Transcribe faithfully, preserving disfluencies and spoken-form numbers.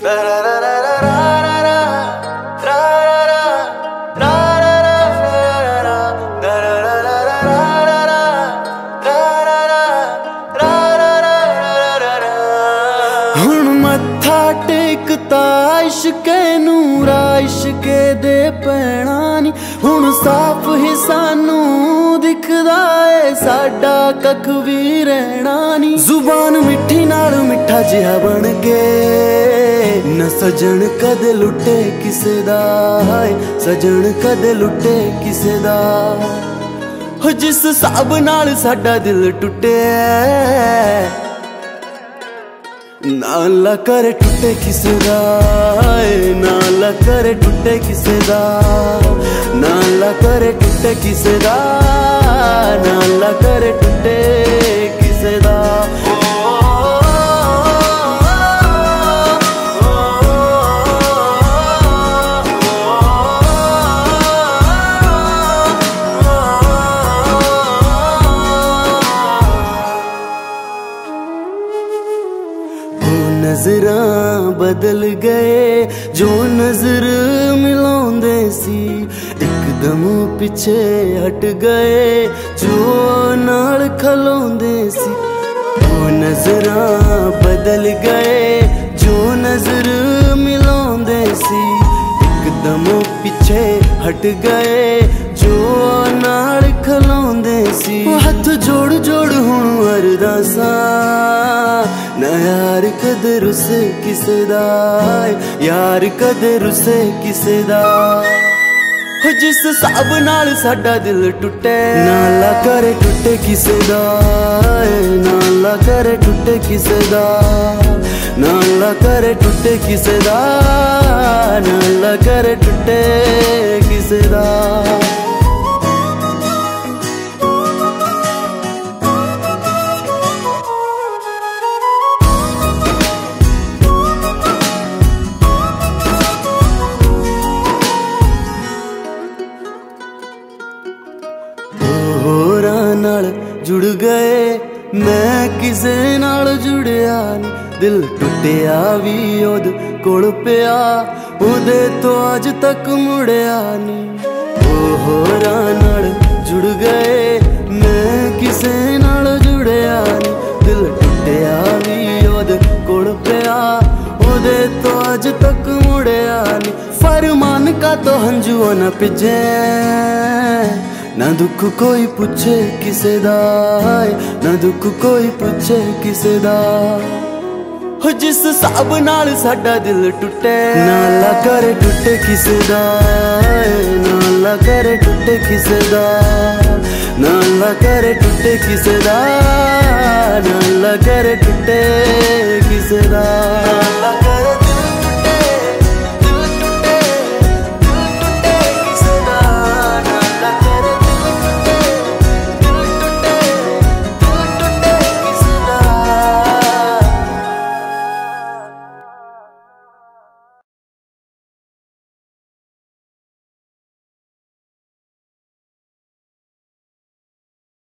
हुण मत्था टेकता इश्के नूरा इश्के दे पैणा नी। हुण साफ ही सानू दिखदा है साडा कख भी रहना नी। जुबान मिठी नाल मिठा जिहा बन गए न सजन कदे लुटे किसे दा, सजन कदे लुटे किसे दा। हो जिस हिसाब नाल साडा दिल टुटे नाला करे टुटे किसे दा, नाला करे टुटे किसे दा, नाला करे टुटे किसे दा, नाला करे टुटे किसे दा। नजरां बदल गए जो नजर मिलाउंदे सी, एकदम पिछे हट गए जो नाल खलोंदे सी। वो नजरां बदल गए जो नजर मिलाउंदे सी, एकदम पिछे हट गए जो नाल खलोंदे सी। हथ जोड़ जोड़ हुण अरदासां ना यार कदे रुसे किसे दा, यार कदे रुसे किसे दा। हो जिस हिसाब नाल साडा दिल टुटे नाला करे टुटे किसे दा, नाला करे टुटे किसे दा, नाला करे टुटे किसे दा, नाला करे टुटे किसे दा। होरां नाल जुड़ गए मैं किसे नाल जुड़िया नी। दिल टुटिया भी ओद कोल पिया ओदे तो अज तक मुड़िया नी। होरां नाल जुड़ गए मैं किसे नाल जुड़िया नी। दिल टुटिया भी ओद कोल पिया ओदे तो अज तक मुड़िया नी। फरमान का तो हंजुओ न पिजे ना दुख कोई पूछे किसे दा, ना दुख कोई पूछे किसे दा। हो जिस हिसाब नाल साडा दिल टुटे नाला करे टुटे किसे दा, नाला करे टुटे किसे दा, नाला करे टुटे किसे दा, नाला करे टुटे किसे दा, नाला करे